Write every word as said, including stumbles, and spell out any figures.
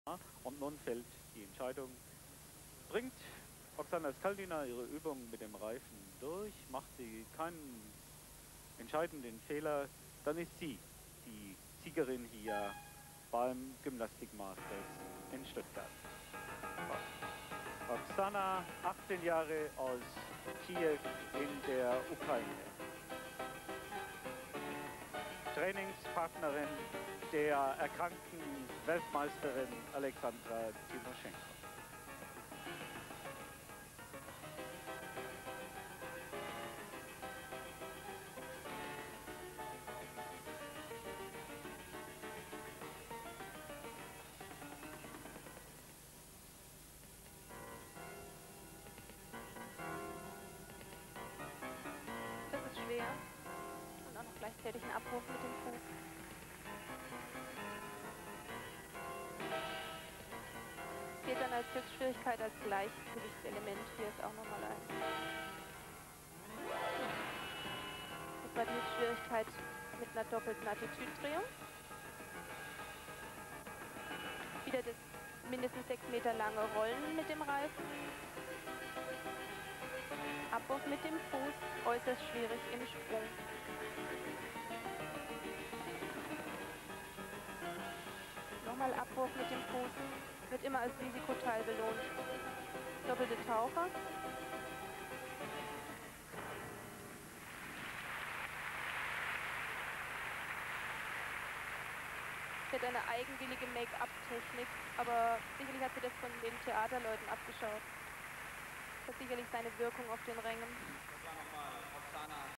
Und nun fällt die Entscheidung. Bringt Oksana Skaldina ihre Übung mit dem Reifen durch, macht sie keinen entscheidenden Fehler, dann ist sie die Siegerin hier beim Gymnastik-Masters in Stuttgart. Oksana, achtzehn Jahre aus Kiew in der Ukraine. Trainingspartnerin der erkrankten Weltmeisterin Alexandra Timoschenko. Das ist schwer. Und auch noch gleichzeitig ein Abruf mit dem Fuß. Zählt dann als Höchstschwierigkeit als Gleichgewichtselement. Hier ist auch nochmal ein. Das war die Höchstschwierigkeit mit einer doppelten Attitüddrehung. Wieder das mindestens sechs Meter lange Rollen mit dem Reifen. Abwurf mit dem Fuß, äußerst schwierig im Sprung. Nochmal Abwurf mit dem Fuß, wird immer als Risikoteil belohnt. Doppelte Taucher. Sie hat eine eigenwillige Make-up-Technik, aber sicherlich hat sie das von den Theaterleuten abgeschaut. Das hat sicherlich seine Wirkung auf den Rängen.